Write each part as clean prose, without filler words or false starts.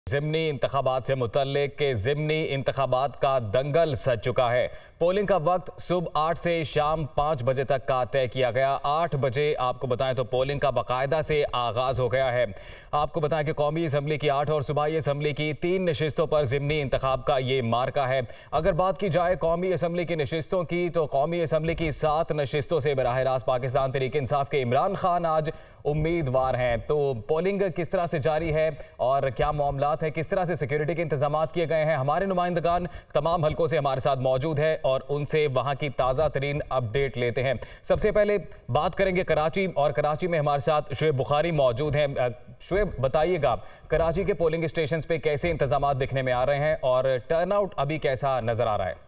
ज़िमनी इंतखाबात से मुतल्लिक के ज़िमनी इंतखाबात का दंगल सज चुका है। पोलिंग का वक्त सुबह 8 से शाम 5 बजे तक का तय किया गया। 8 बजे आपको बताएं तो पोलिंग का बाकायदा से आगाज हो गया है। आपको बताएं कि कौमी असम्बली की 8 और सूबाई असम्बली की 3 नशिस्तों पर ज़िमनी इंतखाब का ये मार्का है। अगर बात की जाए कौमी असम्बली की नशिस्तों की तो कौमी असम्बली की 7 नशिस्तों से बराह रास्त पाकिस्तान तहरीक इंसाफ के इमरान खान आज उम्मीदवार हैं। तो पोलिंग किस तरह से जारी है और क्या मामलात है, किस तरह से सिक्योरिटी के इंतजाम किए गए हैं, हमारे नुमाइंदगान तमाम हलकों से हमारे साथ मौजूद है और उनसे वहां की ताज़ा तरीन अपडेट लेते हैं। सबसे पहले बात करेंगे कराची, और कराची में हमारे साथ शुएब बुखारी मौजूद हैं। शुएब, बताइएगा कराची के पोलिंग स्टेशन पे कैसे इंतजाम दिखने में आ रहे हैं और टर्नआउट अभी कैसा नजर आ रहा है?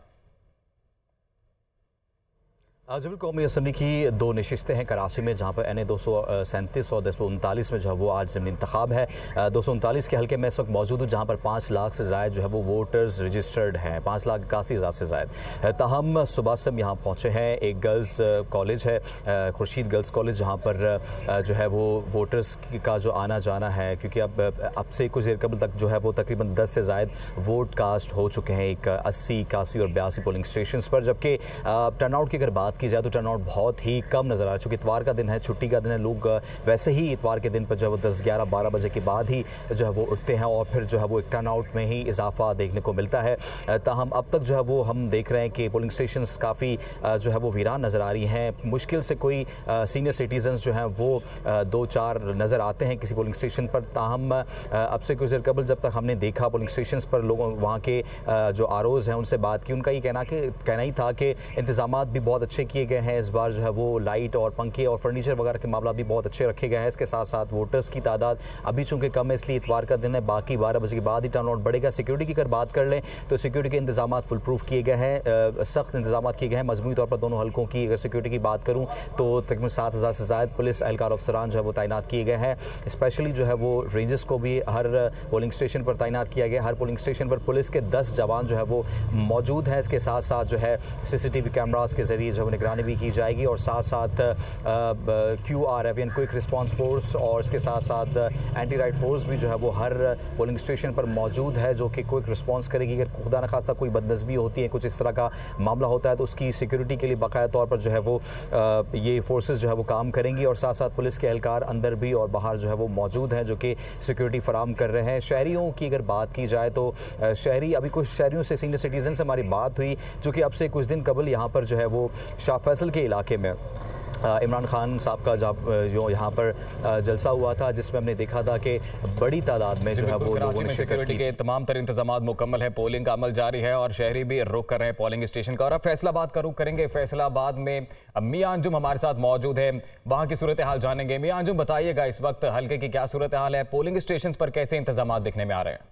जबल कौमी असम्बली की 2 नशिस्तें हैं कराची में, जहाँ पर NA 237 और 239 में जो है वो आज ज़िमनी इंतखाब है। 239 के हल्के में इस वक्त मौजूद हूँ, जहाँ पर 5 लाख से ज़ायद जो है वो वोटर्स रजिस्टर्ड हैं, 5,81,000 से ज़ायद। ताहम सुबह से हम यहाँ पहुँचे हैं। एक गर्ल्स कॉलेज है, खुर्शीद गर्ल्स कॉलेज, जहाँ पर जो है वो वोटर्स का जो आना जाना है, क्योंकि अब से कुछ देर कबल तक जो है वो तकरीबन 10 से ज़ायद वोट कास्ट हो चुके हैं, एक 80, 81 और 82 पोलिंग स्टेशन पर। जबकि टर्नआउट की अगर बात की जाए तो टर्नआउट बहुत ही कम नजर आ रहा है। चूँकि इतवार का दिन है, छुट्टी का दिन है, लोग वैसे ही इतवार के दिन पर जो है वो 10, 11, 12 बजे के बाद ही जो है वो उठते हैं और फिर जो है वो एक टर्नआउट में ही इजाफा देखने को मिलता है। ताहम अब तक जो है वो हम देख रहे हैं कि पोलिंग स्टेशंस काफ़ी जो है वो वीरान नज़र आ रही हैं। मुश्किल से कोई सीनियर सिटीजन्स जो हैं वो 2-4 नज़र आते हैं किसी पोलिंग स्टेशन पर। ताहम अब से कुछ देर कबल जब तक हमने देखा पोलिंग स्टेशन पर लोगों वहाँ के जो आरओज़ हैं उनसे बात की, उनका ये कहना ही था कि इंतजाम भी बहुत अच्छे किए गए हैं। इस बार जो है वो लाइट और पंखे और फर्नीचर वगैरह के मामला भी बहुत अच्छे रखे गए हैं। इसके साथ साथ वोटर्स की तादाद अभी चूंकि कम है, इसलिए इतवार का दिन है, बाकी 12 बजे के बाद ही टर्नआउट बढ़ेगा। सिक्योरिटी की अगर बात कर लें तो सिक्योरिटी के इंतजाम फुल प्रूफ किए गए हैं, सख्त इंतजाम किए गए हैं। मजमूई तौर पर दोनों हल्कों की अगर सिक्योरिटी की बात करूँ तो तकरीबन 7,000 से ज़ायद पुलिस एहलकार अफसरान जो है वो तैनात किए गए हैं। स्पेशली जो है वो रेंजर्स को भी हर पोलिंग स्टेशन पर तैनात किया गया। हर पोलिंग स्टेशन पर पुलिस के 10 जवान जो है वो मौजूद हैं। इसके साथ साथ जो है CCTV कैमरास के जरिए जो है निगरानी भी की जाएगी और साथ साथ QRF यानी क्विक रिस्पांस फोर्स और इसके साथ साथ एंटी राइट फोर्स भी जो है वो हर पोलिंग स्टेशन पर मौजूद है, जो कि क्विक रिस्पांस करेगी। अगर खुदा न खास्ता कोई बदनज़मी होती है, कुछ इस तरह का मामला होता है तो उसकी सिक्योरिटी के लिए बाकायदा तौर पर जो है वो ये फोर्सेस जो है वो काम करेंगी और साथ साथ पुलिस के एहलकार अंदर भी और बाहर जो है वो मौजूद हैं, जो कि सिक्योरिटी फराम कर रहे हैं। शहरियों की अगर बात की जाए तो शहरी, अभी कुछ शहरियों से, सीनियर सिटीजन से हमारी बात हुई, जो कि अब से कुछ दिन कबल यहाँ पर जो है वो शाह फैसल के इलाके में इमरान खान साहब का जो यहाँ पर जलसा हुआ था, जिसमें हमने देखा था कि बड़ी तादाद में जो है वो लोगों ने सिक्योरिटी के तमाम तर इंतजाम मुकम्मल है, पोलिंग का अमल जारी है और शहरी भी रुख कर रहे हैं पोलिंग स्टेशन का। और अब फैसलाबाद का रुख करेंगे। फैसलाबाद में मियां अंजुम हमारे साथ मौजूद है, वहाँ की सूरत हाल जानेंगे। मियां अंजुम, बताइएगा इस वक्त हल्के की क्या सूरत हाल है, पोलिंग स्टेशन पर कैसे इंतजाम दिखने में आ रहे हैं?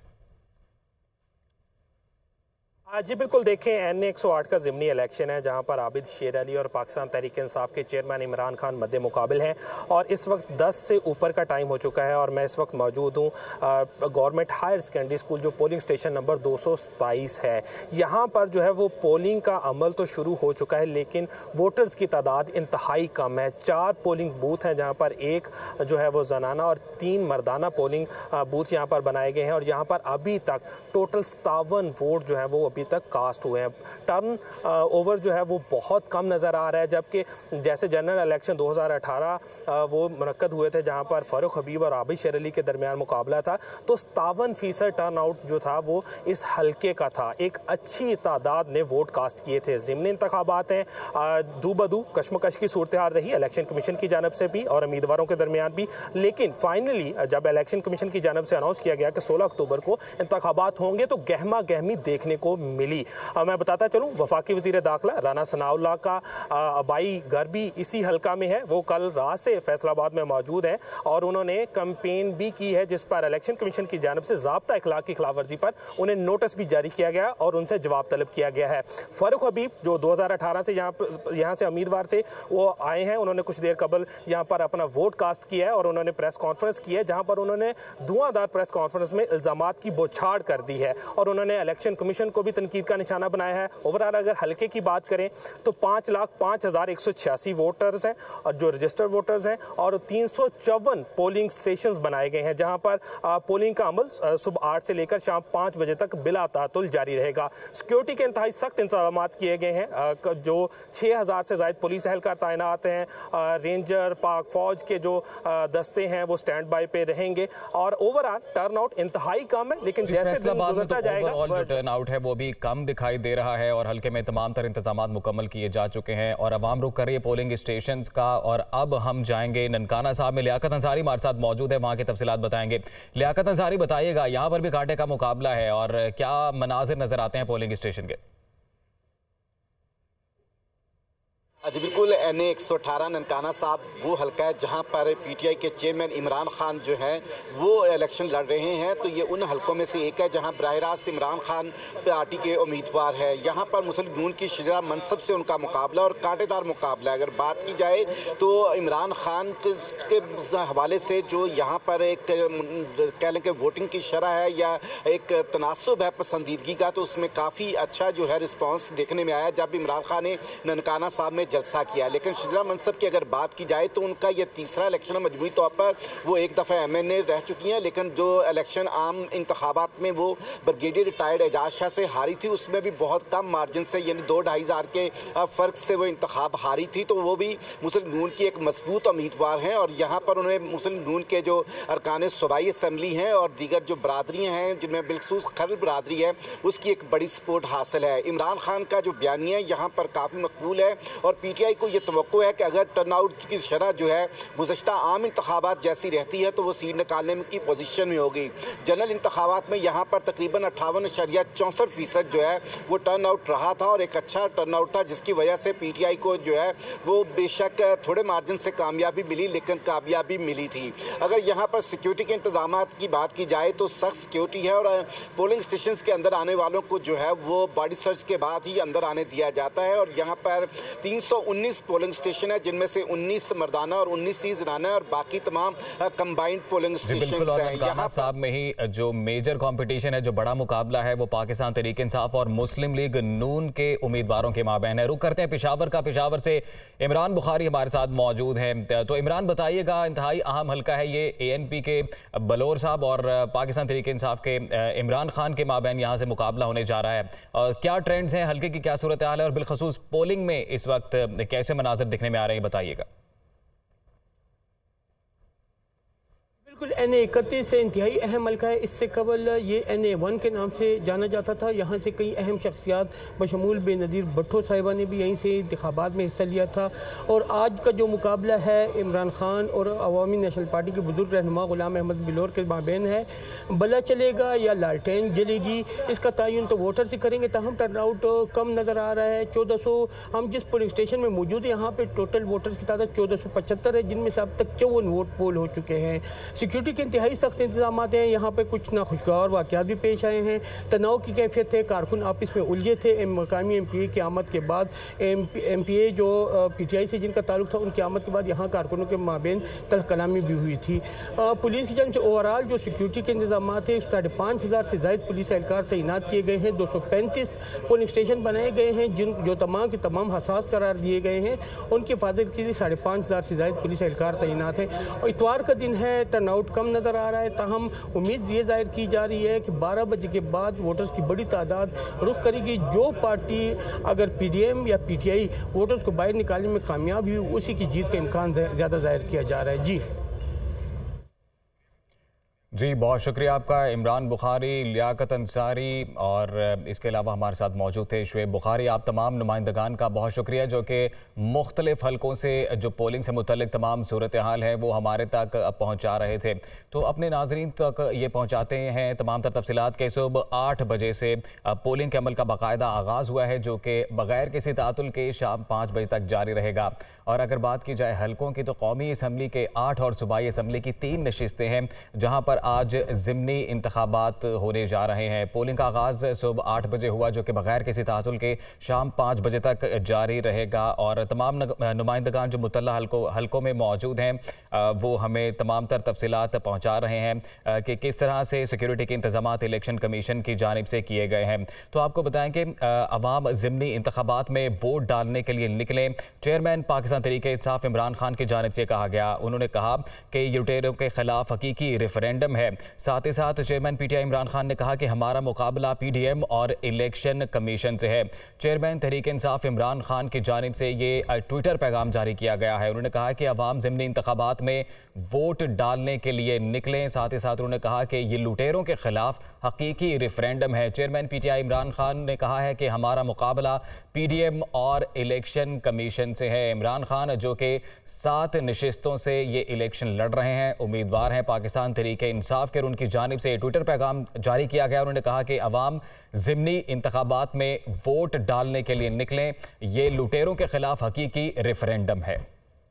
जी बिल्कुल, देखें NA 108 का ज़िमनी इलेक्शन है, जहां पर आबिद शेर अली और पाकिस्तान तहरीक इंसाफ के चेयरमैन इमरान खान मद्दे मुकाबिल हैं और इस वक्त 10 से ऊपर का टाइम हो चुका है और मैं इस वक्त मौजूद हूं गवर्नमेंट हायर सेकेंडरी स्कूल, जो पोलिंग स्टेशन नंबर 227 है। यहां पर जो है वो पोलिंग का अमल तो शुरू हो चुका है, लेकिन वोटर्स की तादाद इंतहाई कम है। 4 पोलिंग बूथ हैं, जहाँ पर एक जो है वो जनाना और 3 मर्दाना पोलिंग बूथ यहाँ पर बनाए गए हैं और यहाँ पर अभी तक टोटल 57 वोट जो है वो अभी तक कास्ट हुए हैं। टर्न ओवर जो है वो बहुत कम नज़र आ रहा है, जबकि जैसे जनरल इलेक्शन 2018 वो मुनक्कद हुए थे, जहां पर फारूक हबीब और आबिद शेर अली के दरमियान मुकाबला था, तो 57% टर्न आउट जो था वो इस हल्के का था। एक अच्छी तादाद ने वोट कास्ट किए थे। ज़िमनी इंतखाबात हैं, दू बदू कशमकश की सूरत हाल रही इलेक्शन कमीशन की जानब से भी और उम्मीदवारों के दरमियान भी, लेकिन फाइनली जब इलेक्शन कमीशन की जानब से अनाउंस किया गया कि 16 अक्टूबर को इंतखाबात होंगे तो गहमा गहमी देखने को मिली। मैं बताता चलूं, वफाकी वजीर दाखिला राना सनाउल्लाह का आबाई घर भी इसी हल्का में है। वो कल रात से फैसलाबाद में मौजूद हैं और उन्होंने कैंपेन भी की है, जिस पर इलेक्शन कमीशन की जानब से ज़ाब्ता इखलाक की खिलाफ वर्जी पर उन्हें नोटिस भी जारी किया गया और उनसे जवाब तलब किया गया है। फारूक हबीब जो 2018 से यहाँ से उम्मीदवार थे, वो आए हैं। उन्होंने कुछ देर कबल यहाँ पर अपना वोट कास्ट किया है और उन्होंने प्रेस कॉन्फ्रेंस की है, जहाँ पर उन्होंने धुआंधार प्रेस कॉन्फ्रेंस में इल्ज़ामात की बौछार कर दी है और उन्होंने इलेक्शन कमीशन को भी तनकीद का निशाना बनाया है। ओवरऑल अगर हल्के की बात करें तो 5,05,186 वोटर्स हैं और जो रजिस्टर्ड वोटर्स हैं, और 354 पोलिंग स्टेशंस बनाए गए हैं जहां पर पोलिंग का अमल सुबह 8 से लेकर शाम 5 बजे तक बिला तातुल जारी रहेगा। सिक्योरिटी के इंतहाई सख्त इंतजाम किए गए हैं। जो 6,000 से ज़ायद पुलिस एहलकार तैनात हैं, रेंजर पाक फौज के जो दस्ते हैं वो स्टैंड बाई पे रहेंगे और ओवरऑल टर्नआउट इंतहाई कम है। लेकिन जैसे दिन गुजरता जाएगा जो टर्नआउट है वो भी कम दिखाई दे रहा है और हल्के में तमाम तर इंतजाम मुकम्मल किए जा चुके हैं और अवाम रुख कर रही है पोलिंग स्टेशन का। और अब हम जाएंगे ननकाना साहब में, लियाकत अंसारी हमारे साथ मौजूद है, वहां की तफसीलात बताएंगे। लियाकत अंसारी, बताइएगा यहाँ पर भी कांटे का मुकाबला है और क्या मनाजिर नजर आते हैं पोलिंग स्टेशन के? जी बिल्कुल, NA 118 ननकाना साहब वो हल्का है जहां पर PTI के चेयरमैन इमरान खान जो है वो इलेक्शन लड़ रहे हैं। तो ये उन हल्कों में से एक है जहां बराह रास्त इमरान खान पार्टी के उम्मीदवार है। यहाँ पर मुस्लिम लीग की शजरा मनसब से उनका मुकाबला और कांटेदार मुकाबला। अगर बात की जाए तो इमरान खान के हवाले से जो यहाँ पर एक कह लें कि वोटिंग की शरह है या एक तनासुब है पसंदीदगी का, तो उसमें काफ़ी अच्छा जो है रिस्पॉन्स देखने में आया जब इमरान खान ने ननकाना साहब में जलसा किया। लेकिन शजरा मनसब की अगर बात की जाए तो उनका ये तीसरा इलेक्शन है। मजमूई तौर पर वो एक दफ़ा MNA रह चुकी हैं, लेकिन जो इलेक्शन आम इंतखाबात में वो ब्रिगेडियर रिटायर्ड एजाज शाह से हारी थी उसमें भी बहुत कम मार्जिन से, यानी 2-2.5 हज़ार के फ़र्क से वो इंतखाब हारी थी। तो वो भी मुस्लिम लीग की एक मजबूत उम्मीदवार हैं और यहाँ पर उन्हें मुस्लिम लीग के जो अरकान सूबाई असम्बली हैं और दीगर जो बरादरियाँ हैं जिनमें बिलखसूस खरल बरादरी है उसकी एक बड़ी सपोर्ट हासिल है। इमरान खान का जो बयानिया है यहाँ पर काफ़ी मकबूल है और PTI को ये तवक्को है कि अगर टर्नआउट की शरह जो है गुज़श्ता आम इंतखाबात जैसी रहती है तो वो सीट निकालने की पोजीशन में होगी। जनरल इंतखाबात में यहाँ पर तकरीबन 58.64% जो है वो टर्नआउट रहा था और एक अच्छा टर्नआउट था जिसकी वजह से PTI को जो है वो बेशक थोड़े मार्जिन से कामयाबी मिली, लेकिन कामयाबी मिली थी। अगर यहाँ पर सिक्योरिटी के इंतजाम की बात की जाए तो सख्त सिक्योरिटी है और पोलिंग स्टेशन के अंदर आने वालों को जो है वो बॉडी सर्च के बाद ही अंदर आने दिया जाता है। और यहाँ पर 319 पोलिंग स्टेशन है जिनमें से 19 मर्दाना और 19 ही ज़नाना और बाकी तमाम कंबाइंड पोलिंग स्टेशन हैं। यहाँ साहब में ही जो मेजर कंपटीशन है, जो बड़ा मुकाबला है वो पाकिस्तान तहरीक इंसाफ और मुस्लिम लीग नून के उम्मीदवारों के माबैन है। रुख करते हैं पेशावर का। पेशावर से इमरान बुखारी हमारे साथ मौजूद हैं। तो इमरान, बताइएगा, इंतहाई अहम हल्का है ये, ANP के बलोर साहब और पाकिस्तान तहरीक इंसाफ के इमरान खान के माबैन यहाँ से मुकाबला होने जा रहा है। क्या ट्रेंड्स हैं, हल्के की क्या सूरत हाल है और बिलखसूस पोलिंग में इस वक्त कैसे मनाजिर दिखने में आ रहे हैं, बताइएगा। बिल्कुल, NA 31 से इंतहाई अहम हल्का है। इससे कबल ये NA 1 के नाम से जाना जाता था। यहाँ से कई अहम शख्सियात बशमूल बेनज़ीर भट्टो साहिबा ने भी यहीं से इंतखाबात में हिस्सा लिया था। और आज का जो मुकाबला है इमरान खान और अवामी नेशनल पार्टी के बुजुर्ग रहनुमा गुलाम अहमद बिलोर के माबैन है। बला चलेगा या लालटेन जलेगी, इसका तयन तो वोटर से करेंगे। ताहम टर्नआउट कम नज़र आ रहा है। 1400 हम जिस पोलिंग स्टेशन में मौजूद है यहाँ पर टोटल वोटर्स की तादाद 1475 है, जिनमें से अब तक 54 वोट पोल हो चुके हैं। सिक्योरिटी के इंतहाई सख्त इंतजाम हैं। यहाँ पे कुछ नाखुशगवार वाक़यात भी पेश आए हैं। तनाव की कैफियत है, कारकुन आपस में उलझे थे। मकामी MPA की आमद के बाद MPA जो PTI से जिनका ताल्लुक था उनकी आमद के बाद यहाँ कारकुनों के माबेन तल्ख कलामी भी हुई थी। पुलिस की जानब से ओवरऑल जो सिक्योरिटी के इंतजाम है 5,500 से ज़ायद पुलिस एहलकार तैनात किए गए हैं। 235 पोलिंग स्टेशन बनाए गए हैं जो तमाम के तमाम हसास करार दिए गए हैं। उनकी हिफाजत के लिए 5,500 से ज़ायद पुलिस एहलकार तैनात हैं। और इतवार का दिन है, टर्नआउट कम नज़र आ रहा है। ताहम उम्मीद ये जाहिर की जा रही है कि 12 बजे के बाद वोटर्स की बड़ी तादाद रुख करेगी। जो पार्टी अगर PDM या PTI वोटर्स को बाहर निकालने में कामयाब हुई उसी की जीत का इम्कान ज़्यादा जाहिर किया जा रहा है। जी, बहुत शुक्रिया आपका इमरान बुखारी, लियाकत अंसारी और इसके अलावा हमारे साथ मौजूद थे शुएब बुखारी। आप तमाम नुमाइंदगान का बहुत शुक्रिया जो कि मुख्तलिफ हलकों से जो पोलिंग से मुतल्लिक तमाम सूरत हाल है वो हमारे तक पहुँचा रहे थे। तो अपने नाजरीन तक ये पहुँचाते हैं तमाम तर तफसीलात के। सुबह 8 बजे से पोलिंग के अमल का बाकायदा आगाज़ हुआ है जो कि बग़ैर किसी तातुल के शाम 5 बजे तक जारी रहेगा। और अगर बात की जाए हलकों की तो कौमी असम्बली के 8 और सूबाई असम्बली की 3 नशिस्तें हैं जहाँ पर आज ज़िमनी इंतखाबात होने जा रहे हैं। पोलिंग का आगाज़ सुबह 8 बजे हुआ, जो कि बगैर किसी तातुल के शाम 5 बजे तक जारी रहेगा। और तमाम नुमाइंदगान जो मुतल्ला हल्कों में मौजूद हैं वो हमें तमाम तर तफसीलात पहुँचा रहे हैं कि किस तरह से सिक्योरिटी के इंतजामात इलेक्शन कमीशन की जानिब से किए गए हैं। तो आपको बताएं कि अवाम ज़िमनी इंतखाबात में वोट डालने के लिए निकलें। चेयरमैन पाकिस्तान तहरीक इंसाफ इमरान खान की जानिब से कहा गया, उन्होंने कहा कि लुटेरों के खिलाफ हकीकी रेफरेंडम है। साथ ही साथ चेयरमैन पीटीआई इमरान खान ने कहा कि हमारा मुकाबला पीडीएम और इलेक्शन कमीशन से है। चेयरमैन तहरीक इंसाफ इमरान खान की जानिब से ये ट्विटर पैगाम जारी किया गया है। उन्होंने कहा कि अवाम ज़िमनी इंतखाबात में वोट डालने के लिए निकलें। साथ ही साथ उन्होंने कहा कि ये लुटेरों के खिलाफ हकीकी रेफरेंडम है। चेयरमैन पीटीआई इमरान खान ने कहा है कि हमारा मुकाबला पीडीएम और इलेक्शन कमीशन से है। इमरान खान जो कि 7 नशिस्तों से ये इलेक्शन लड़ रहे हैं, उम्मीदवार हैं पाकिस्तान तहरीक इंसाफ के, उनकी जानिब से ट्विटर पैगाम जारी किया गया। उन्होंने कहा कि अवाम ज़िमनी इंतखाबात में वोट डालने के लिए निकलें, ये लुटेरों के खिलाफ हकीकी रेफरेंडम है।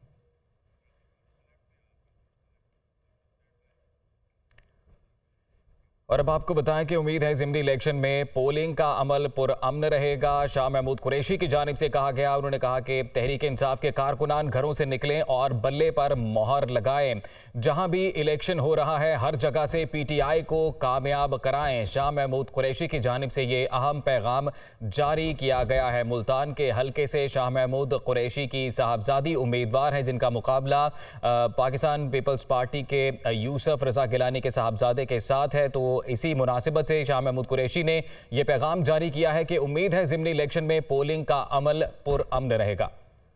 और अब आपको बताएं कि उम्मीद है ज़िमनी इलेक्शन में पोलिंग का अमल पुरअमन रहेगा। शाह महमूद कुरैशी की जानिब से कहा गया, उन्होंने कहा कि तहरीक इंसाफ के कारकुनान घरों से निकलें और बल्ले पर मोहर लगाएं। जहां भी इलेक्शन हो रहा है हर जगह से पीटीआई को कामयाब कराएं। शाह महमूद कुरैशी की जानिब से ये अहम पैगाम जारी किया गया है। मुल्तान के हल्के से शाह महमूद कुरैशी की साहबजादी उम्मीदवार हैं, जिनका मुकाबला पाकिस्तान पीपल्स पार्टी के यूसुफ रजा गिलानी के साहबजादे के साथ है। तो इसी मुनासिबत से शाह महमूद कुरैशी ने यह पैगाम जारी किया है कि उम्मीद है ज़िमनी इलेक्शन में पोलिंग का अमल पुरअमन रहेगा।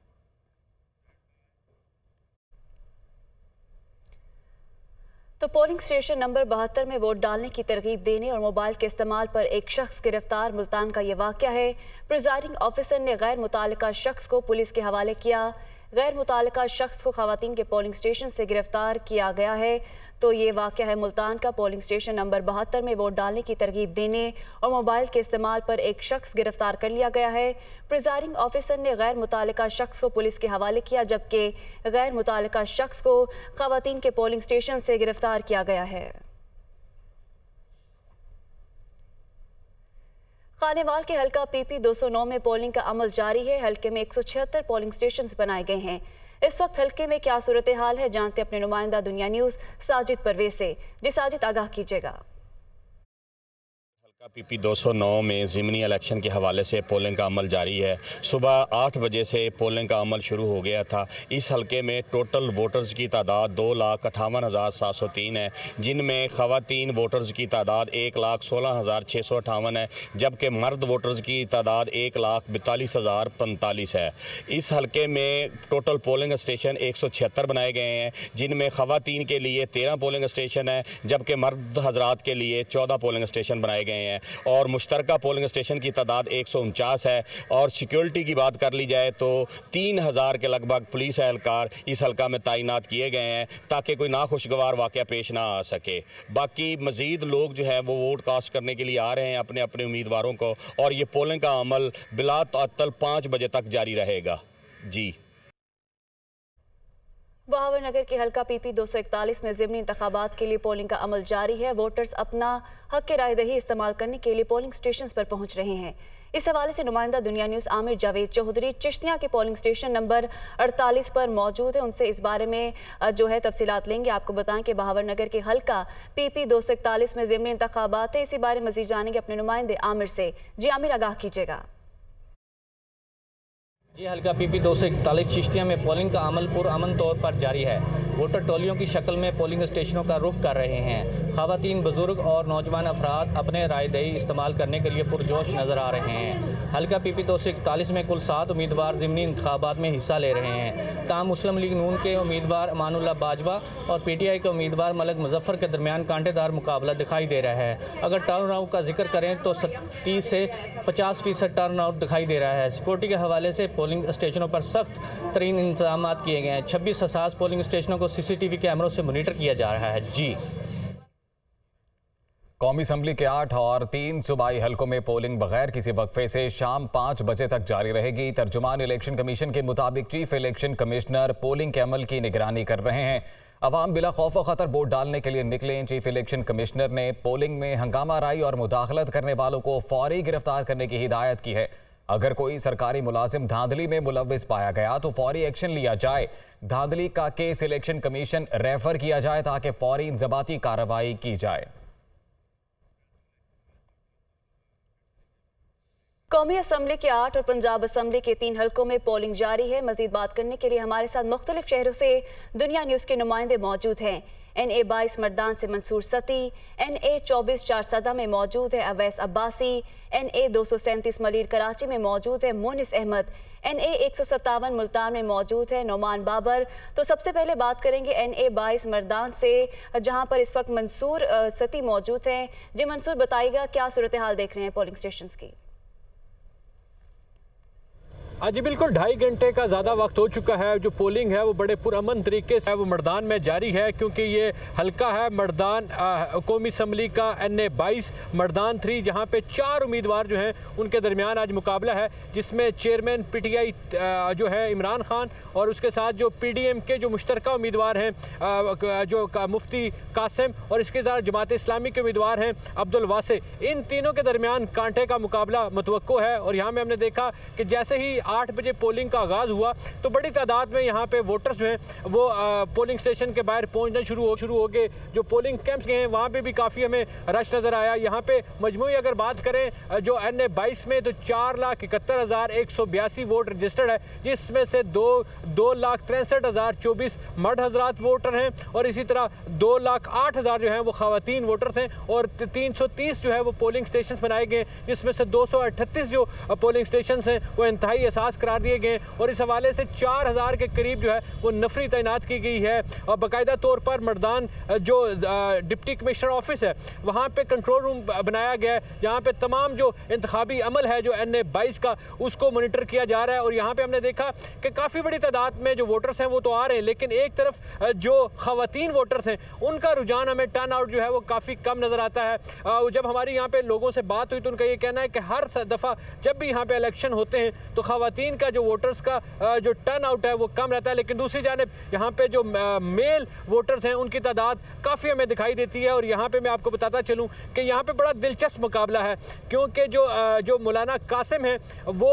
तो पोलिंग स्टेशन नंबर 72 में वोट डालने की तरगीब देने और मोबाइल के इस्तेमाल पर एक शख्स गिरफ्तार। मुल्तान का यह वाक़या है। प्रिजाइडिंग ऑफिसर ने गैर मुतालिका शख्स को पुलिस के हवाले किया। गैर मुतालिका शख्स को खवातीन के पोलिंग स्टेशन से गिरफ्तार किया गया है। तो ये वाक़या है मुल्तान का। पोलिंग स्टेशन नंबर 72 में वोट डालने की तरगीब देने और मोबाइल के इस्तेमाल पर एक शख्स गिरफ्तार कर लिया गया है। प्रिजाइडिंग ऑफिसर ने गैर मुतालिका शख्स को पुलिस के हवाले किया, जबकि गैर मुतालिका शख्स को खवातीन के पोलिंग स्टेशन से गिरफ्तार किया गया है। खानेवाल के हल्का पीपी 209 में पोलिंग का अमल जारी है। हल्के में 176 पोलिंग स्टेशन बनाए गए हैं। इस वक्त हल्के में क्या सूरत हाल है, जानते अपने नुमाइंदा दुनिया न्यूज़ साजिद परवेज से। जी साजिद, आगाह कीजिएगा। पीपी 209 में ज़िमनी इलेक्शन के हवाले से पोलिंग का अमल जारी है। सुबह 8 बजे से पोलिंग का अमल शुरू हो गया था। इस हलके में टोटल वोटर्स की तादाद 2,58,703 है, जिनमें ख़वातीन वोटर्स की तादाद 1,16,658 है, जबकि मर्द वोटर्स की तादाद 1,42,045 है। इस हलके में टोटल पोलिंग स्टेशन 176 बनाए गए हैं, जिनमें ख़वातीन के लिए 13 पोलिंग स्टेशन है, जबकि मर्द हजरात के लिए 14 पोलिंग स्टेशन बनाए गए हैं। और मुश्तरका पोलिंग स्टेशन की तादाद 149 है। और सिक्योरिटी की बात कर ली जाए तो 3000 के लगभग पुलिस एहलकार इस हल्का में तैनात किए गए हैं, ताकि कोई नाखुशगवार वाक़या पेश ना आ सके। बाकी मज़ीद लोग जो है वो वोट कास्ट करने के लिए आ रहे हैं अपने अपने उम्मीदवारों को, और ये पोलिंग का अमल बिला ताअत्तल 5 बजे तक जारी रहेगा। जी, बहावर नगर के हल्का पीपी 241 में ज़िमनी इंतखाबात के लिए पोलिंग का अमल जारी है। वोटर्स अपना हक के रायदही इस्तेमाल करने के लिए पोलिंग स्टेशन पर पहुंच रहे हैं। इस हवाले से नुमाइंदा दुनिया न्यूज़ आमिर जावेद चौधरी चिश्तिया के पोलिंग स्टेशन नंबर 48 पर मौजूद है। उनसे इस बारे में जो है तफसीलात लेंगे। आपको बताएं कि बहावर नगर के हल्का पीपी 241 में ज़िमनी इंतखाबात है। इसी बारे में मज़ीद जानेंगे अपने नुमाइंदे आमिर से। जी आमिर, आगाह कीजिएगा। जी, हल्का पीपी 241 चिश्तिया में पोलिंग का अमल पुरअमन तौर पर जारी है। वोटर टोलियों की शक्ल में पोलिंग स्टेशनों का रुख कर रहे हैं। ख़वातीन, बुजुर्ग और नौजवान अफराद अपने रायदही इस्तेमाल करने के लिए पुरजोश नज़र आ रहे हैं। हल्का पीपी 241 में कुल 7 उम्मीदवार ज़िमनी इंतखाबात में हिस्सा ले रहे हैं। ताहम मुस्लिम लीग नून के उम्मीदवार अमानुल्लाह बाजवा और पीटीआई के उम्मीदवार मलक मुजफ्फर के दरमियान कांटेदार मुकाबला दिखाई दे रहा है। अगर टर्न आउट का जिक्र करें तो 30 से 50% टर्न आउट दिखाई दे रहा है। सिक्योरिटी के हवाले से पोलिंग स्टेशनों पर सख्त तरीन इंतजाम किए गए हैं। 26 हसास पोलिंग स्टेशनों को CCTV कैमरों से मॉनिटर किया जा रहा है। जी, कौमी असम्बली के 8 और 3 सूबाई हलकों में पोलिंग बगैर किसी वक्फे से शाम 5 बजे तक जारी रहेगी। तर्जुमान इलेक्शन कमीशन के मुताबिक चीफ इलेक्शन कमिश्नर पोलिंग के अमल की निगरानी कर रहे हैं। अवाम बिला खौफ व खतर वोट डालने के लिए निकले। चीफ इलेक्शन कमिश्नर ने पोलिंग में हंगामा आराई और मुदाखलत करने वालों को फौरी गिरफ्तार करने की हिदायत की है। अगर कोई सरकारी मुलाजिम धांधली में मुलव्विस पाया गया तो फौरी एक्शन लिया जाए। धांधली का केस इलेक्शन कमीशन रेफर किया जाए ताकि फौरी इंजबाती कार्रवाई की जाए। कौमी असम्बली के 8 और पंजाब असम्बली के 3 हलकों में पोलिंग जारी है। मजीद बात करने के लिए हमारे साथ मुख्तलिफ शहरों से दुनिया न्यूज़ के नुमाइंदे मौजूद हैं। NA 22 मर्दान से मंसूर सती, NA 24 चारसदा में मौजूद है अवैस अब्बासी, NA 237 मलीर कराची में मौजूद है मोनिस अहमद, NA 157 मुल्तान में मौजूद है नौमान बाबर। तो सबसे पहले बात करेंगे NA 22 मर्दान से, जहां पर इस वक्त मंसूर सती मौजूद हैं। जी मंसूर, बताइएगा क्या सूरत हाल देख रहे हैं पोलिंग स्टेशन की? जी बिल्कुल 2.5 घंटे का ज़्यादा वक्त हो चुका है। जो पोलिंग है वो बड़े पुरअमन तरीके से वो मर्दान में जारी है, क्योंकि ये हल्का है मर्दान कौमी असम्बली का NA 22 मर्दान 3, जहाँ पे 4 उम्मीदवार जो हैं उनके दरमियान आज मुकाबला है, जिसमें चेयरमैन PTI जो है इमरान खान और उसके साथ जो PDM के जो मुश्तरका उम्मीदवार हैं जो मुफ्ती कासिम और इसके साथ जमात इस्लामी के उम्मीदवार हैं अब्दुल वासे। इन तीनों के दरमियान कांटे का मुकाबला मुतवक्को है। और यहाँ में हमने देखा कि जैसे ही 8 बजे पोलिंग का आगाज़ हुआ तो बड़ी तादाद में यहाँ पे वोटर्स जो हैं वो पोलिंग स्टेशन के बाहर पहुँचना शुरू हो गए। जो पोलिंग कैंप्स गए हैं वहाँ पे भी काफ़ी हमें रश नज़र आया। यहाँ पे मजमूई अगर बात करें जो NA 22 में तो 4,71,182 वोट रजिस्टर्ड है, जिसमें से 2,63,024 मर्द हजरात वोटर हैं और इसी तरह 2,08,000 जो हैं वो ख़वातीन वोटर्स हैं और 330 जो है वो पोलिंग स्टेशन बनाए गए, जिसमें से 238 जो पोलिंग स्टेशन हैं वो इंतहाई असास करार दिए गए और इस हवाले से 4,000 के करीब जो है वो नफरी तैनात की गई है। और बाकायदा तौर पर मर्दान जो डिप्टी कमिश्नर ऑफिस है वहाँ पे कंट्रोल रूम बनाया गया है, जहाँ पे तमाम जो इंतखाबी अमल है जो NA 22 का उसको मॉनिटर किया जा रहा है। और यहाँ पे हमने देखा कि काफ़ी बड़ी तादाद में जो वोटर्स हैं वो तो आ रहे हैं, लेकिन एक तरफ जो ख़वातीन वोटर्स हैं उनका रुझान हमें टर्न आउट जो है वो काफ़ी कम नज़र आता है। जब हमारी यहाँ पे लोगों से बात हुई तो उनका ये कहना है कि हर दफ़ा जब भी यहाँ पे इलेक्शन होते हैं तो ख़वातीन का जो वोटर्स का जो टर्न आउट है वो कम रहता है, लेकिन दूसरी जानिब यहाँ पे जो मेल वोटर्स हैं उनकी तादाद काफ़ी हमें दिखाई देती है। और यहाँ पे मैं आपको बताता चलूँ कि यहाँ पे बड़ा दिलचस्प मुकाबला है, क्योंकि जो मौलाना कासिम है वो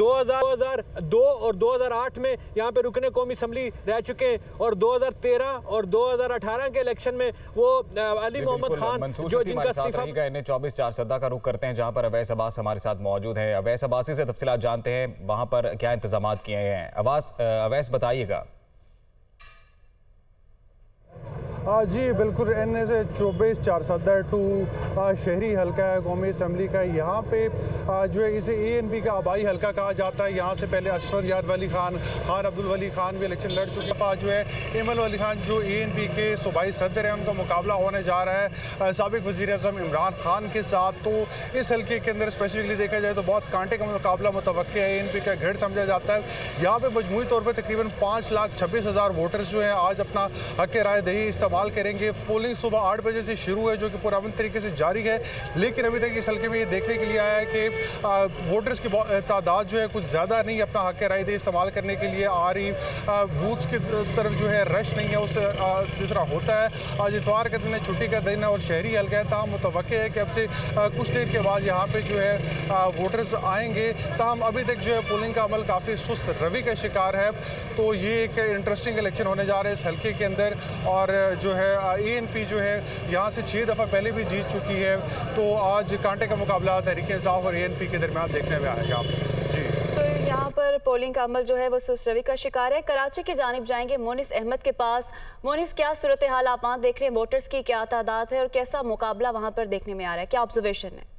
2002 और 2008 में यहाँ पे रुकने कौमी असम्बली रह चुके हैं और 2013 और 2018 के इलेक्शन में वो अली मोहम्मद खान जो जिनका इस्तीफा NA 24 चारसदा का रुख करते हैं, जहाँ पर अवैस अब्बास हमारे साथ मौजूद है। अवैस अब्बासी से तफसीलात जानते हैं, वहाँ पर क्या इंतजाम किए गए हैं। अवैस बताइएगा। जी बिल्कुल NA से 24 चारसदा 2 शहरी हल्का है कौमी असम्बली का। यहाँ पे जो है इसे ANP का आबाई हल्का कहा जाता है। यहाँ से पहले अशरफ याद वली खान अब्दुल वली खान भी इलेक्शन लड़ चुके हैं। जो है इमल वली खान जो ANP के सूबाई सदर हैं उनका मुकाबला होने जा रहा है साबिक वज़ीर आज़म इमरान खान के साथ। तो इस हल्के के अंदर स्पेसिफिकली देखा जाए तो बहुत कांटे का मुकाबला मुतवक्किल है, ANP का गढ़ समझा जाता है। यहाँ पर मजमूई तौर पर तकरीबन 5,26,000 वोटर्स जो हैं आज अपना हक राय दही इस्तेमाल करेंगे। पोलिंग सुबह 8 बजे से शुरू है जो कि पुरअमन तरीके से जारी है, लेकिन अभी तक इस हल्के में ये देखने के लिए आया है कि वोटर्स की तादाद जो है कुछ ज़्यादा नहीं अपना हक राय दही इस्तेमाल करने के लिए आ रही। बूथ्स की तरफ जो है रश नहीं है उससे जिस तरह होता है। आज इतवार का दिन है, छुट्टी का दिन है और शहरी हल्का है, ताहम मुतवक्किल है कि अब से कुछ देर के बाद यहाँ पे जो है वोटर्स आएंगे। ताहम अभी तक जो है पोलिंग का अमल काफ़ी सुस्त रवि का शिकार है। तो ये एक इंटरेस्टिंग इलेक्शन होने जा रहा है इस हल्के के अंदर। और जो है ANP जो है यहाँ से 6 दफ़ा पहले भी जीत चुकी है। तो आज कांटे का मुकाबला तहरीक इंसाफ और ANP के दरमियान देखने में आएगा। जी तो यहाँ पर पोलिंग का अमल जो है वो सुस्त रवि का शिकार है। कराची की जानिब जाएंगे मोनिस अहमद के पास। मोनिस, क्या सूरत हाल आप वहाँ देख रहे हैं, वोटर्स की क्या तादाद है और कैसा मुकाबला वहाँ पर देखने में आ रहा है, क्या ऑब्जर्वेशन है?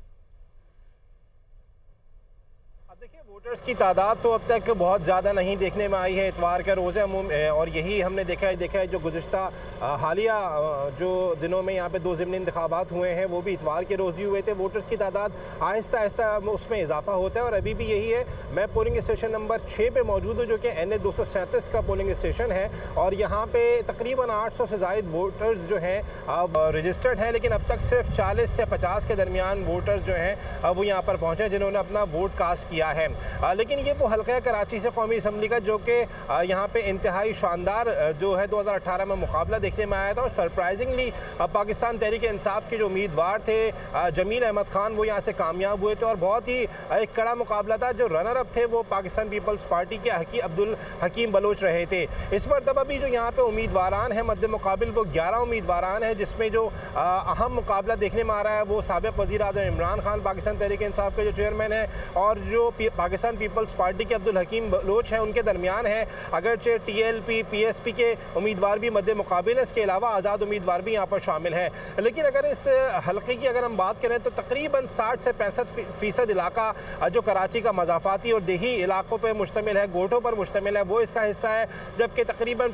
वोटर्स की तादाद तो अब तक बहुत ज़्यादा नहीं देखने में आई है। इतवार का रोज़ है और यही हमने देखा है जो गुज़िश्ता हालिया जो दिनों में यहाँ पे 2 ज़िमनी इंतखाबात हुए हैं वो भी इतवार के रोज़ ही हुए थे। वोटर्स की तादाद आहिस्ता आहिस्ता उसमें इजाफा होता है और अभी भी यही है। मैं पोलिंग स्टेशन नंबर 6 पे मौजूद हूँ जो कि NA 237 का पोलिंग स्टेशन है और यहाँ पे तकरीबन 800 से ज़ायद वोटर्स जो हैं अब रजिस्टर्ड हैं, लेकिन अब तक सिर्फ 40 से 50 के दरमियान वोटर्स जो हैं वो यहाँ पर पहुँचे जिन्होंने अपना वोट कास्ट किया गया है। लेकिन ये वो हल्का है कराची से कौमी असम्बली का जो कि यहाँ पे इंतहाई शानदार जो है 2018 में मुकाबला देखने में आया था। और सरप्राइजिंगली पाकिस्तान तहरीक इंसाफ के जो उम्मीदवार थे जमील अहमद खान वो यहाँ से कामयाब हुए थे और बहुत ही एक कड़ा मुकाबला था। जो रनर अप थे वो पाकिस्तान पीपल्स पार्टी के अब्दुल हकीम बलोच रहे थे। इस मरतबा भी जो यहाँ पे उम्मीदवारान हैं मद्दे मुकाबिल वो 11 उम्मीदवारान हैं, जिसमें जो अहम मुकाबला देखने में आ रहा है वो साबिक़ वज़ीर आज़म इमरान खान पाकिस्तान तहरीक इंसाफ के जो चेयरमैन हैं और जो पाकिस्तान पीपल्स पार्टी के अब्दुल हकीम बलोच हैं उनके दरमियान है। अगरचे TLP PSP के उम्मीदवार भी मद्दे मुकाबिल है, इसके अलावा आज़ाद उम्मीदवार भी यहाँ पर शामिल हैं। लेकिन अगर इस हल्के की अगर हम बात करें तो तकरीबन 60 से 65% इलाका जो कराची का मज़ाफ़ाती और देही इलाकों पर मुश्तमिल है, गोठों पर मुश्तमिल है, वो इसका हिस्सा है। जबकि तकरीबन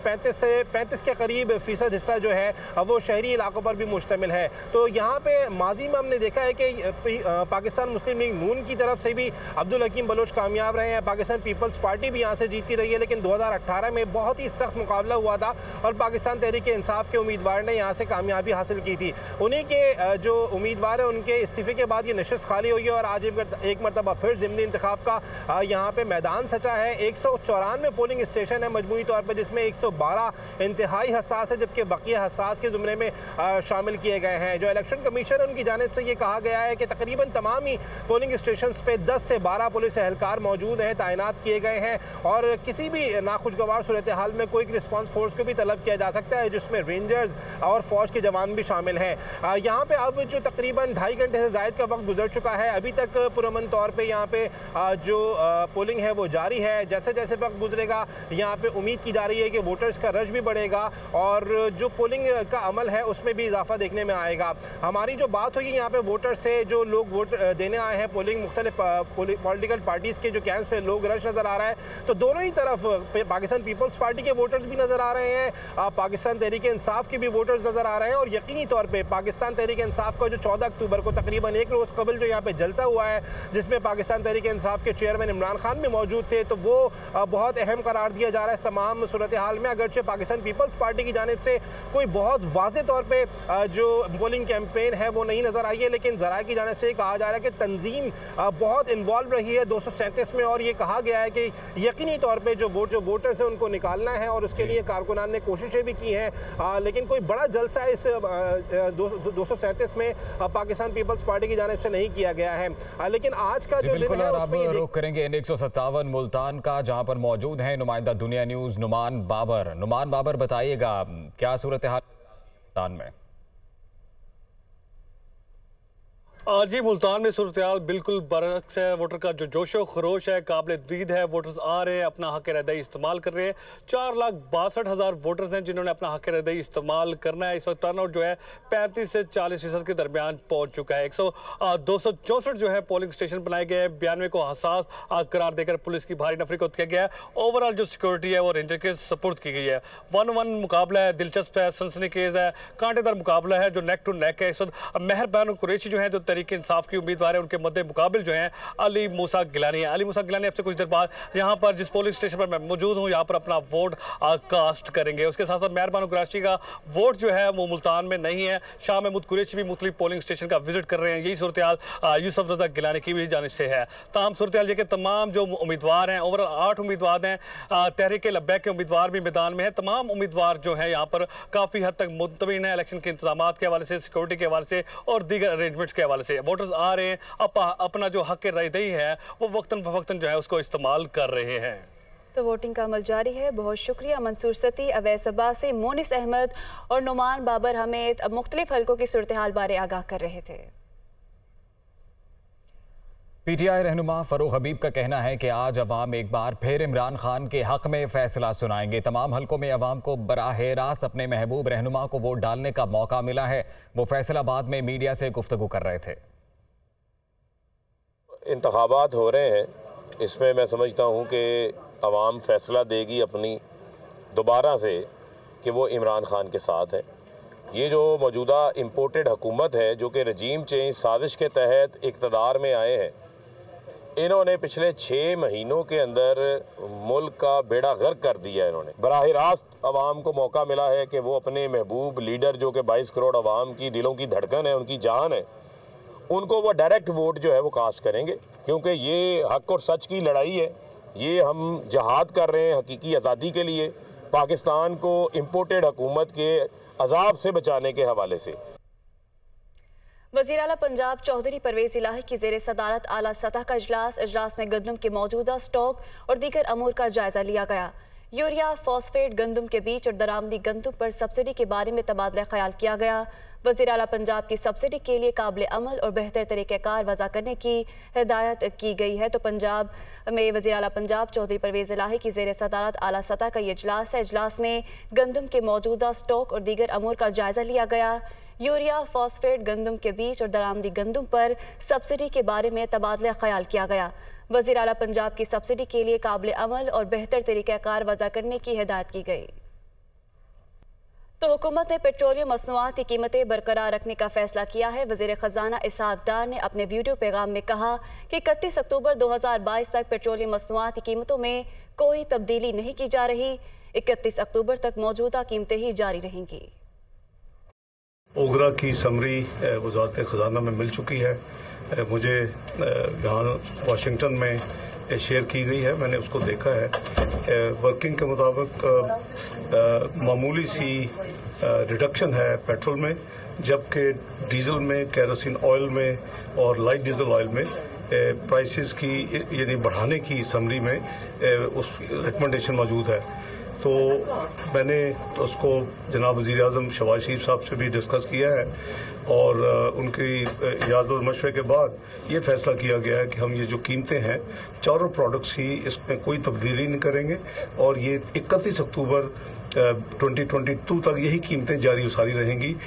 35 के करीब फ़ीसद हिस्सा जो है वो शहरी इलाकों पर भी मुश्तमिल है। तो यहाँ पे माजी में हमने देखा है कि पाकिस्तान मुस्लिम लीग नून की तरफ से भी अब्दुल हकीम बलोच कामयाब रहे हैं, पाकिस्तान पीपल्स पार्टी भी यहाँ से जीती रही है। लेकिन 2018 में बहुत ही सख्त मुकाबला हुआ था और पाकिस्तान तहरीक इंसाफ के उम्मीदवार ने यहाँ से कामयाबी हासिल की थी। उन्हीं के जो उम्मीदवार हैं उनके इस्तीफे के बाद ये नशिस्त खाली हुई है और आज एक मरतबा फिर ज़िमनी इंतखाब का यहाँ पे मैदान सचा है। 194 पोलिंग स्टेशन है मजमूई तौर पर, जिसमें 112 इंतहाई हसास है, जबकि बकिया हसास के ज़ुमरे में शामिल किए गए हैं। जो इलेक्शन कमीशन है उनकी जानिब से ये कहा गया है कि तकरीबन तमाम ही पोलिंग स्टेशन पे 10 से 12 पुलिस एहलकार मौजूद हैं, तैनात किए गए हैं और किसी भी नाखुशगवार सूरत हाल में कोई रिस्पांस फोर्स को भी तलब किया जा सकता है, जिसमें रेंजर्स और फौज के जवान भी शामिल हैं। यहाँ पे अब जो तकरीबन 2.5 घंटे से ज़ायद का वक्त गुजर चुका है, अभी तक पुरअमन तौर पे यहाँ पे जो पोलिंग है वो जारी है। जैसे जैसे वक्त गुजरेगा यहाँ पे उम्मीद की जा रही है कि वोटर्स का रश भी बढ़ेगा और जो पोलिंग का अमल है उसमें भी इजाफा देखने में आएगा। हमारी जो बात होगी यहाँ पे वोटर से, जो लोग वोट देने आए हैं पोलिंग मुख्तलिफ पॉलिटिकल पार्टीज़ के जो कैंप्स पे लोग रश नज़र आ रहा है, तो दोनों ही तरफ पाकिस्तान पीपल्स पार्टी के वोटर्स भी नज़र आ रहे हैं, पाकिस्तान तहरीक इंसाफ के भी वोटर्स नज़र आ रहे हैं। और यकीनी तौर पर पाकिस्तान तहरीक इंसाफ का जो 14 अक्टूबर को तकरीबन एक रोज़ कबल जो यहाँ पे जलसा हुआ है जिसमें पाकिस्तान तहरीक इंसाफ के चेयरमैन इमरान खान भी मौजूद थे, तो वो बहुत अहम करार दिया जा रहा है इस तमाम सूरत हाल में। अगरचे पाकिस्तान पीपल्स पार्टी की जानिब से कोई बहुत वाज़े तौर पर जो पोलिंग कैंपेन है वो नहीं नज़र आई है, लेकिन ज़राए की जानिब से कहा जा रहा है कि तंजीम बहुत इन्वॉल्व रही है 237 में और ये कहा गया है कि यकीनी तौर पे जो वोटर्स हैं उनको निकालना है और उसके लिए कारकुनान ने कोशिशें भी की हैं। लेकिन कोई बड़ा जलसा इस 237 में पाकिस्तान पीपल्स पार्टी की जानिब से नहीं किया गया है। लेकिन आज का जो दिन है उसमें रुख करेंगे N157 मुल्तान का, जहां पर मौजूद हैं नुमाइंदा दुनिया न्यूज़ नुमान बाबर। नुमान बाबर, बताइएगा क्या सूरत हाल मुल्तान में? जी, मुल्तान में सूरत हाल बिल्कुल बरअक्स है। वोटर का जो जोशो खरोश है काबिल दीद है। वोटर्स आ रहे हैं, अपना हक रदई इस्तेमाल कर रहे हैं। 4,62,000 वोटर्स हैं जिन्होंने अपना हक रदई इस्तेमाल करना है। इस वक्त टर्नआउट जो है 35 से 40% के दरमियान पहुंच चुका है। 264 जो है पोलिंग स्टेशन बनाए गए हैं। 92 को हसास करार देकर पुलिस की भारी नफरी को किया गया है। ओवरऑल जो सिक्योरिटी है वो रेंजर के सपोर्ट की गई है। 1-1 मुकाबला है, दिलचस्प है, सनसनीखेज है, कांटेदार मुकाबला है जो नेक टू नेक है। इस वक्त मेहरबान कुरैशी जो है जो तहरीक इंसाफ की उम्मीदवार है, उनके मद्दे मुकाबिल जो है अली मूसा गिलानी है। अली मूसा गिलानी अब से कुछ देर बाद यहाँ पर जिस पोलिंग स्टेशन पर मैं मौजूद हूँ यहाँ पर अपना वोट कास्ट करेंगे। उसके साथ साथ मेहरबान कुरैशी का वोट जो है वो मुल्तान में नहीं है। शाह महमूद कुरैशी भी मुख्तलिफ पोलिंग स्टेशन का विजिट कर रहे हैं। यही सूरत हाल यूसुफ रजा गिलानी की भी जानिब से है। तमाम सूरत हाल ये कि तमाम जो उम्मीदवार हैं, ओवरऑल 8 उम्मीदवार हैं, तहरीक लब्बैक के उम्मीदवार भी मैदान में है। तमाम उम्मीदवार जो है यहाँ पर काफ़ी हद तक मुतमिन है इलेक्शन के इंतजाम के हवाले से, सिक्योरिटी के हवाले से और दीगर अरेंजमेंट्स के हवाले से। वोटर्स आ रहे हैं, अपना जो हक रदई है वो वक्तन फवक्तन जो है उसको इस्तेमाल कर रहे हैं। तो वोटिंग का अमल जारी है। बहुत शुक्रिया मंसूर सती, अवैस अब्बासी, मोनिस अहमद और नुमान बाबर हमें मुख्तलिफ हल्कों की सूरत हाल बारे आगाह कर रहे थे। PTI रहनुमा फरूख हबीब का कहना है कि आज अवाम एक बार फिर इमरान खान के हक में फैसला सुनाएंगे। तमाम हल्कों में अवाम को बराह रास्त अपने महबूब रहनुमा को वोट डालने का मौका मिला है। वो फैसलाबाद में मीडिया से गुफ्तगू कर रहे थे। इंतखाबात हो रहे हैं, इसमें मैं समझता हूँ कि अवाम फैसला देगी अपनी दोबारा से कि वो इमरान खान के साथ है। ये जो मौजूदा इम्पोर्टेड हुकूमत है जो कि रजीम चेंज साजिश के तहत इक़्तिदार में आए हैं, इन्होंने पिछले 6 महीनों के अंदर मुल्क का बेड़ा गर्क कर दिया है। इन्होंने बराह रास्त अवाम को मौका मिला है कि वो अपने महबूब लीडर जो कि 22 करोड़ अवाम की दिलों की धड़कन है, उनकी जान है, उनको वो डायरेक्ट वोट जो है वो कास्ट करेंगे, क्योंकि ये हक और सच की लड़ाई है। ये हम जहाद कर रहे हैं हकीकी आज़ादी के लिए, पाकिस्तान को इम्पोर्टेड हुकूमत के अजाब से बचाने के हवाले से। वज़ीर आला पंजाब चौधरी परवेज़ इलाही की ज़ेर सदारत आला सतह का इजलास में गंदम के मौजूदा स्टॉक और दीगर अमूर का जायजा लिया गया। यूरिया, फॉस्फेट, गंदम के बीज और दरामदी गंदम पर सब्सिडी के बारे में तबादला ख्याल किया गया। वज़ीर आला पंजाब की सब्सिडी के लिए काबिल अमल और बेहतर तरीक़ाकार वज़ा करने की हिदायत की गई है। तो पंजाब में वज़ीर आला पंजाब चौधरी परवेज़ इलाही की ज़ेर सदारत आला सतह का ये इजलास है। इजलास में गंदम के मौजूदा स्टॉक और दीगर अमूर का जायजा लिया गया। यूरिया, फॉस्फेट, गंदम के बीज और दरामदी गंदम पर सब्सिडी के बारे में तबादला ख्याल किया गया। वज़ीर आला पंजाब की सब्सिडी के लिए काबिल अमल और बेहतर तरीक़ाकार वज़ा करने की हिदायत की गई। तो हुकूमत ने पेट्रोलियम मसनूआत की कीमतें बरकरार रखने का फैसला किया है। वज़ीर ख़जाना इसहाक डार ने अपने वीडियो पैगाम में कहा कि 31 अक्टूबर 2022 तक पेट्रोलियम मसनूआत की कीमतों में कोई तब्दीली नहीं की जा रही। 31 अक्टूबर तक मौजूदा कीमतें ही जारी रहेंगी। ओगरा की समरी वज़ारत ख़जाना में मिल चुकी है, मुझे यहाँ वाशिंगटन में शेयर की गई है, मैंने उसको देखा है। वर्किंग के मुताबिक मामूली सी रिडक्शन है पेट्रोल में, जबकि डीजल में, केरोसिन ऑयल में और लाइट डीजल ऑयल में प्राइसेस की यानी बढ़ाने की समरी में उस रिकमेंडेशन मौजूद है। तो मैंने उसको जनाब वज़ीर आज़म शहबाज शरीफ साहब से भी डिस्कस किया है और उनकी इजाज़त और मशवरे के बाद ये फैसला किया गया है कि हम ये जो कीमतें हैं चारों प्रोडक्ट्स ही इसमें कोई तब्दीली नहीं करेंगे और ये 31 अक्टूबर 2022 तक यही कीमतें जारी सारी रहेंगी।